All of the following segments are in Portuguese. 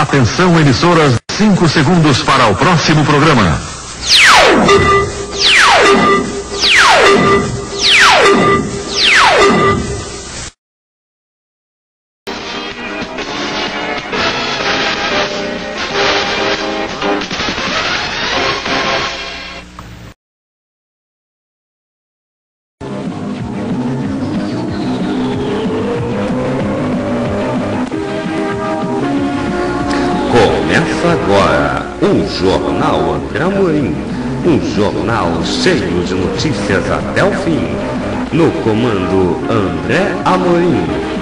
Atenção, emissoras, 5 segundos para o próximo programa. Começa agora o Jornal André Amorim, um jornal cheio de notícias até o fim. No comando André Amorim.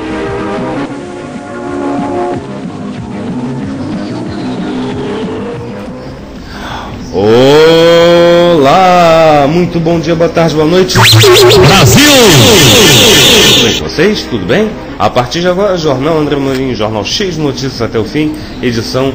Olá, muito bom dia, boa tarde, boa noite. Brasil! Tudo bem com vocês? Tudo bem? A partir de agora, Jornal André Amorim, jornal cheio de notícias até o fim, edição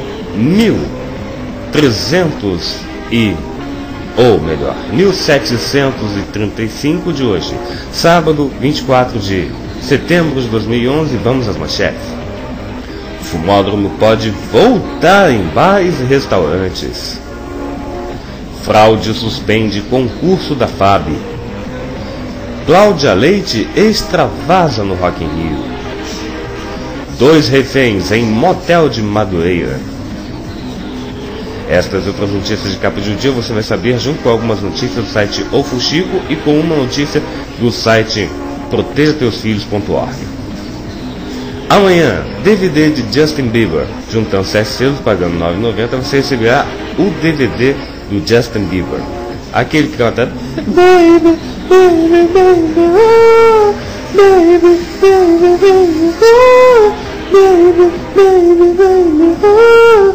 1735 de hoje, sábado 24 de setembro de 2011. Vamos às manchetes. O fumódromo pode voltar em bares e restaurantes. Fraude suspende concurso da FAB. Cláudia Leite extravasa no Rock in Rio. 2 reféns em motel de Madureira. Estas e outras notícias de capa de um dia você vai saber junto com algumas notícias do site O Fuxico e com uma notícia do site protejateusfilhos.org. Amanhã, DVD de Justin Bieber. Juntando 7 selos, pagando R$ 9,90, você receberá o DVD do Justin Bieber. Aquele que canta Baby, baby, baby, oh, baby, baby, baby, oh, baby, baby, baby, oh,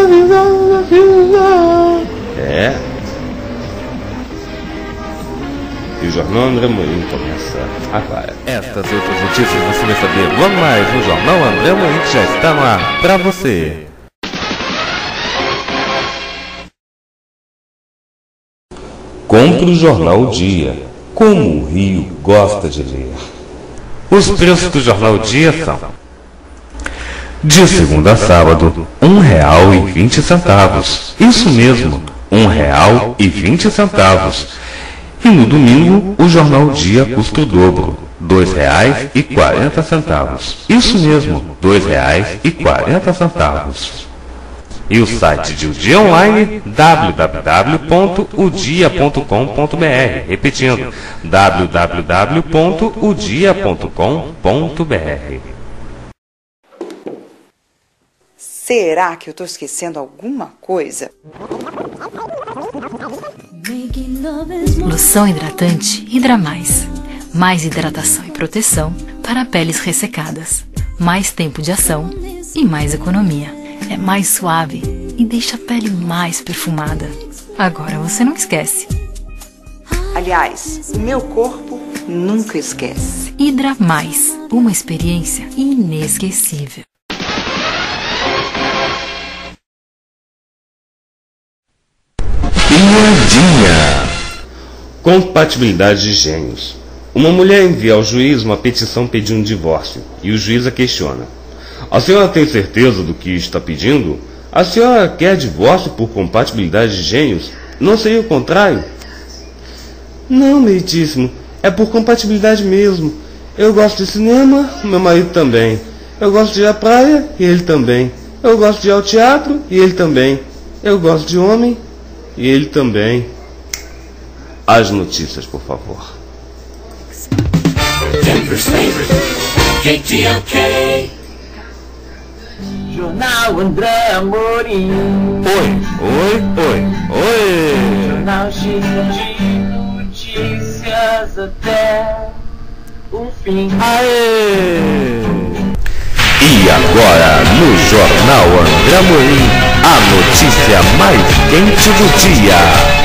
é. E o Jornal André Amorim começa agora. Estas e outras notícias você vai saber logo mais no Jornal André Amorim, que já está no ar para você. Compre o Jornal Dia, como o Rio gosta de ler. Os preços do Jornal Dia são: de segunda a sábado, R$1,20. Isso mesmo, R$1,20. E no domingo, o Jornal Dia custa o dobro, R$2,40. Isso mesmo, R$2,40. E o site de O Dia Online, www.odia.com.br. Repetindo, www.odia.com.br. Será que eu estou esquecendo alguma coisa? Loção hidratante Hidra Mais. Mais hidratação e proteção para peles ressecadas. Mais tempo de ação e mais economia. É mais suave e deixa a pele mais perfumada. Agora você não esquece. Aliás, o meu corpo nunca esquece. Hidra Mais. Uma experiência inesquecível. Piadinha. Compatibilidade de gênios. Uma mulher envia ao juiz uma petição pedindo um divórcio e o juiz a questiona: a senhora tem certeza do que está pedindo? A senhora quer divórcio por compatibilidade de gênios? Não seria o contrário? Não, meritíssimo, é por compatibilidade mesmo. Eu gosto de cinema, meu marido também. Eu gosto de ir à praia e ele também. Eu gosto de ir ao teatro e ele também. Eu gosto de homem e ele também. As notícias, por favor. Jornal André Amorim. Oi. Jornal cheio de notícias até o fim. Aê! E agora, no Jornal André Amorim, a notícia mais quente do dia.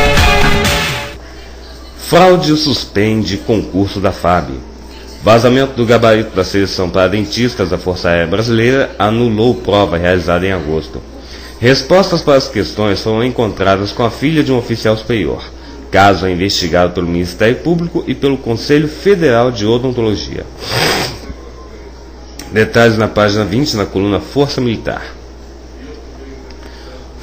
Fraude suspende concurso da FAB. Vazamento do gabarito da seleção para dentistas da Força Aérea Brasileira anulou prova realizada em agosto. Respostas para as questões foram encontradas com a filha de um oficial superior. Caso é investigado pelo Ministério Público e pelo Conselho Federal de Odontologia. Detalhes na página 20, na coluna Força Militar.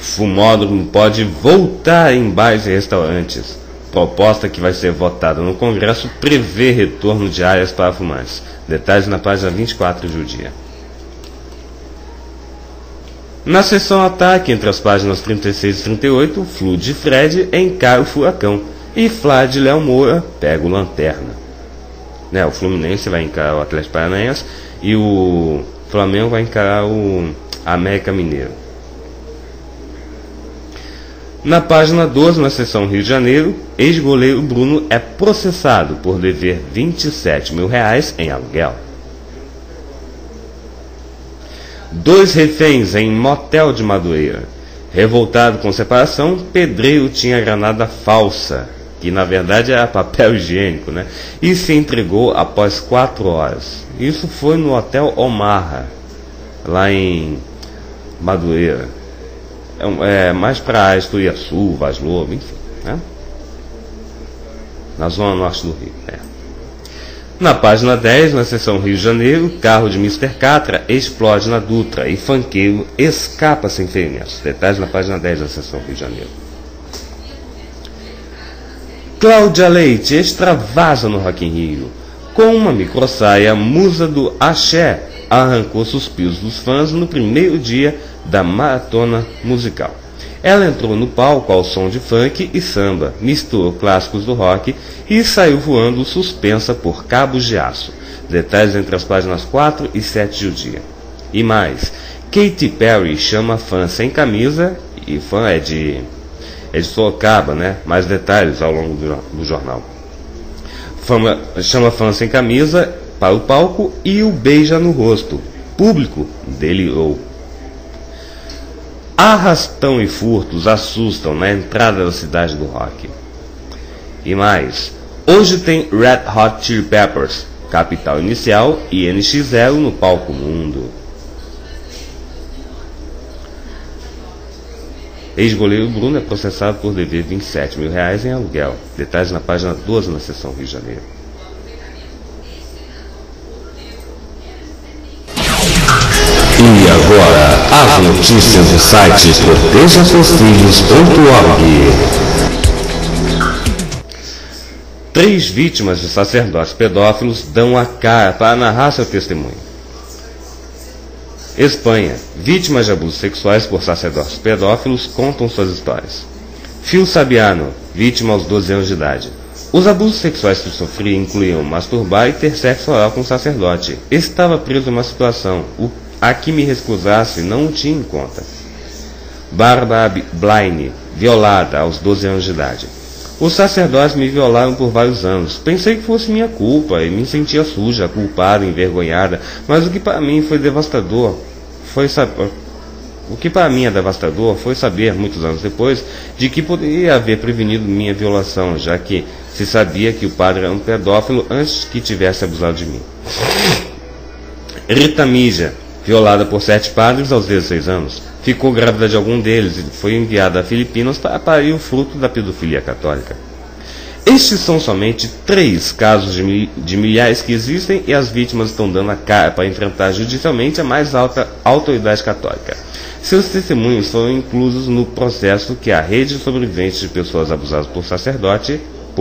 Fumódromo pode voltar em bares e restaurantes. Proposta que vai ser votada no Congresso prevê retorno de áreas para fumantes. Detalhes na página 24 do dia. Na seção ataque, entre as páginas 36 e 38, Flu de Fred encara o furacão e Flá de Léo Moura pega o lanterna. O Fluminense vai encarar o Atlético Paranaense e o Flamengo vai encarar o América Mineiro. Na página 12, na seção Rio de Janeiro, ex-goleiro Bruno é processado por dever R$27 mil em aluguel. 2 reféns em motel de Madureira. Revoltado com separação, pedreiro tinha granada falsa, que na verdade era papel higiênico, e se entregou após 4 horas. Isso foi no Hotel Omarra, lá em Madureira. Mais para Esturiaçu, Vaz Lobo, enfim, na zona norte do Rio. Na página 10, na seção Rio de Janeiro, carro de Mr. Catra explode na Dutra e funkeiro escapa sem ferimentos. Detalhes na página 10 da seção Rio de Janeiro. Cláudia Leite extravasa no Rock in Rio. Com uma microsaia, musa do axé arrancou suspiros dos fãs no primeiro dia da maratona musical. Ela entrou no palco ao som de funk e samba, misturou clássicos do rock e saiu voando suspensa por cabos de aço. Detalhes entre as páginas 4 e 7 do dia. E mais, Katy Perry chama fã sem camisa, e fã é de Sorocaba, Mais detalhes ao longo do jornal. Chama fã sem camisa para o palco e o beija no rosto. Público delirou. Arrastão e furtos assustam na entrada da cidade do rock. E mais, hoje tem Red Hot Chili Peppers, Capital Inicial e NX0 no palco Mundo. Ex-goleiro Bruno é processado por dever R$27 mil em aluguel. Detalhes na página 12 na seção Rio de Janeiro. E agora, as notícias do site protejaseusfilhos.org. 3 vítimas de sacerdotes pedófilos dão a cara para narrar seu testemunho. Espanha. Vítimas de abusos sexuais por sacerdotes pedófilos contam suas histórias. Phil Sabiano, vítima aos 12 anos de idade. Os abusos sexuais que sofria incluíam masturbar e ter sexo oral com o sacerdote. Estava preso em uma situação a que me recusasse não o tinha em conta. Barbara Blaine, violada aos 12 anos de idade. Os sacerdotes me violaram por vários anos. Pensei que fosse minha culpa e me sentia suja, culpada, envergonhada, mas o que para mim foi devastador foi saber, muitos anos depois, de que poderia haver prevenido minha violação, já que se sabia que o padre era um pedófilo antes que tivesse abusado de mim. Rita Mija, violada por 7 padres aos 16 anos, ficou grávida de algum deles e foi enviada a Filipinas para parir o fruto da pedofilia católica. Estes são somente 3 casos de milhares que existem e as vítimas estão dando a cara para enfrentar judicialmente a mais alta autoridade católica. Seus testemunhos foram inclusos no processo que a Rede de Sobreviventes de Pessoas Abusadas por Sacerdotes,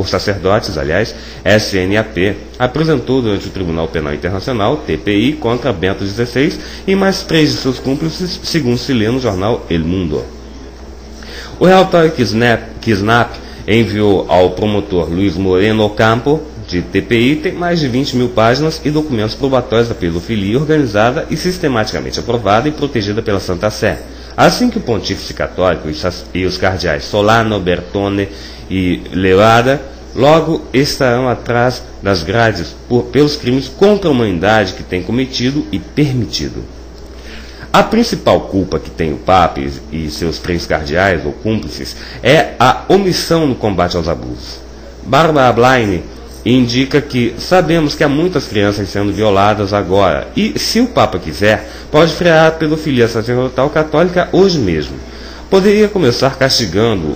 SNAP, apresentou durante o Tribunal Penal Internacional, TPI, contra Bento XVI e mais 3 de seus cúmplices, segundo se lê no jornal El Mundo. O relatório que SNAP enviou ao promotor Luiz Moreno Ocampo, de TPI, tem mais de 20 mil páginas e documentos probatórios da pedofilia organizada e sistematicamente aprovada e protegida pela Santa Sé. Assim que o Pontífice Católico e os cardeais Solano, Bertone e Leuada logo estarão atrás das grades pelos crimes contra a humanidade que tem cometido e permitido. A principal culpa que tem o Papa e seus 3 cardeais ou cúmplices é a omissão no combate aos abusos. Barbara Blaine indica que sabemos que há muitas crianças sendo violadas agora e, se o Papa quiser, pode frear a pedofilia sacerdotal católica hoje mesmo. Poderia começar castigando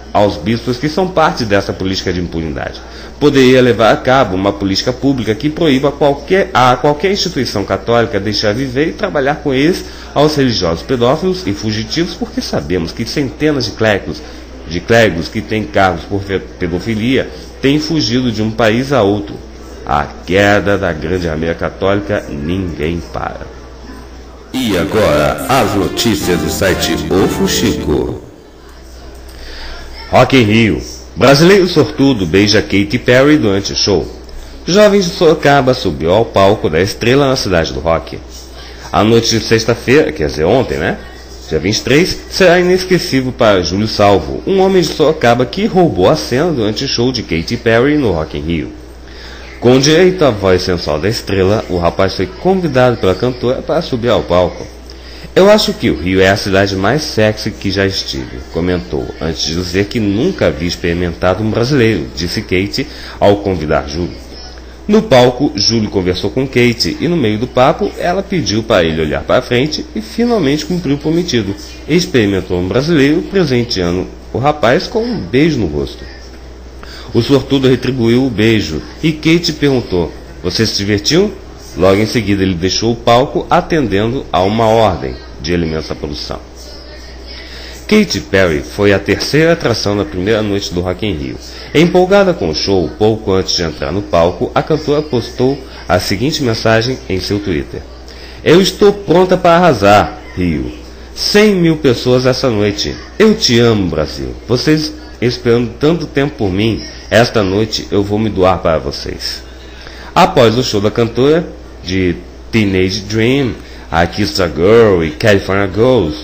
aos bispos que são parte dessa política de impunidade. Poderia levar a cabo uma política pública que proíba a qualquer instituição católica deixar viver e trabalhar com eles aos religiosos pedófilos e fugitivos, porque sabemos que centenas de clérigos que têm cargos por pedofilia têm fugido de um país a outro. A queda da grande armeia católica ninguém para. E agora, as notícias do site O Fuxico. Rock in Rio. Brasileiro sortudo beija Katy Perry durante o show. Jovens de Sorocaba subiu ao palco da Estrela na cidade do rock. A noite de sexta-feira, quer dizer ontem, né? Dia 23, será inesquecível para Júlio Salvo, um homem de Sorocaba que roubou a cena durante o show de Katy Perry no Rock in Rio. Com direito à voz sensual da estrela, o rapaz foi convidado pela cantora para subir ao palco. Eu acho que o Rio é a cidade mais sexy que já estive, comentou, antes de dizer que nunca havia experimentado um brasileiro, disse Katy ao convidar Júlio. No palco, Júlio conversou com Katy e no meio do papo, ela pediu para ele olhar para frente e finalmente cumpriu o prometido. Experimentou um brasileiro, presenteando o rapaz com um beijo no rosto. O sortudo retribuiu o beijo e Katy perguntou: "Você se divertiu?" Logo em seguida ele deixou o palco atendendo a uma ordem de alimentos à produção. Katy Perry foi a terceira atração na primeira noite do Rock in Rio. Empolgada com o show, pouco antes de entrar no palco, a cantora postou a seguinte mensagem em seu Twitter: "Eu estou pronta para arrasar, Rio. 100 mil pessoas essa noite. Eu te amo, Brasil. Vocês esperando tanto tempo por mim, esta noite eu vou me doar para vocês." Após o show da cantora de Teenage Dream, I Kissed a Girl e California Girls,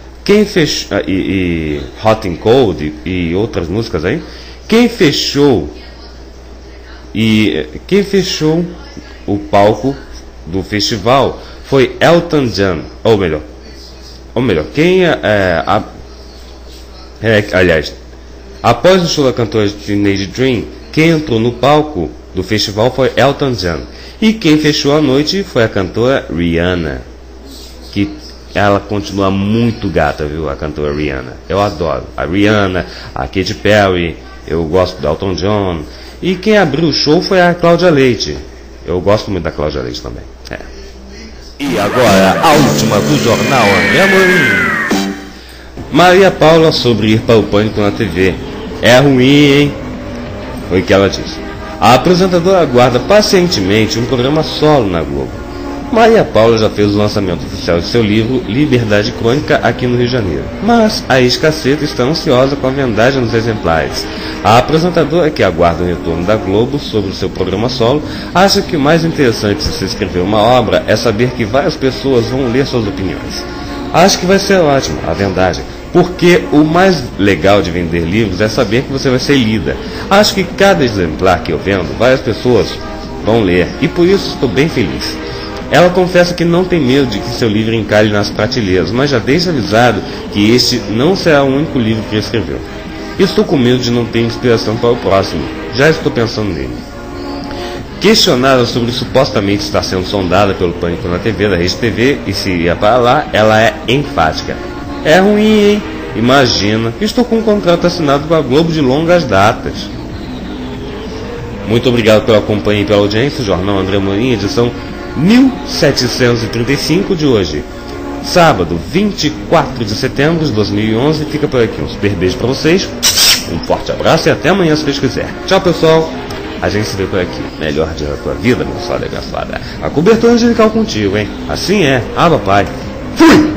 e Hot and Cold e outras músicas aí, quem fechou o palco do festival foi Elton John, ou melhor, aliás, após o show da cantora de Teenage Dream, quem entrou no palco do festival foi Elton John. E quem fechou a noite foi a cantora Rihanna, que ela continua muito gata, viu, a cantora Rihanna. Eu adoro a Rihanna, a Katy Perry, eu gosto do Elton John. E quem abriu o show foi a Cláudia Leite. Eu gosto muito da Cláudia Leite também. E agora, a última do jornal André Amorim. Maria Paula sobre ir para o Pânico na TV. É ruim, hein? Foi o que ela disse. A apresentadora aguarda pacientemente um programa solo na Globo. Maria Paula já fez o lançamento oficial de seu livro Liberdade Crônica aqui no Rio de Janeiro, mas a ex-caceta está ansiosa com a vendagem dos exemplares. A apresentadora, que aguarda o retorno da Globo sobre o seu programa solo, acha que o mais interessante de se escrever uma obra é saber que várias pessoas vão ler suas opiniões. Acho que vai ser ótimo a vendagem, porque o mais legal de vender livros é saber que você vai ser lida. Acho que cada exemplar que eu vendo, várias pessoas vão ler, e por isso estou bem feliz. Ela confessa que não tem medo de que seu livro encalhe nas prateleiras, mas já deixa avisado que este não será o único livro que escreveu. Estou com medo de não ter inspiração para o próximo, já estou pensando nele. Questionada sobre supostamente estar sendo sondada pelo Pânico na TV da Rede TV e se iria para lá, ela é enfática. É ruim, hein? Imagina, estou com um contrato assinado com a Globo de longas datas. Muito obrigado pela companhia e pela audiência. O Jornal André Amorim, edição 1735 de hoje. Sábado, 24 de setembro de 2011. Fica por aqui. Um super beijo para vocês. Um forte abraço e até amanhã se Deus quiser. Tchau, pessoal. A gente se vê por aqui. Melhor dia da tua vida, meu só abençoada. A cobertura angelical contigo, hein? Assim é. Ah, papai. Fui!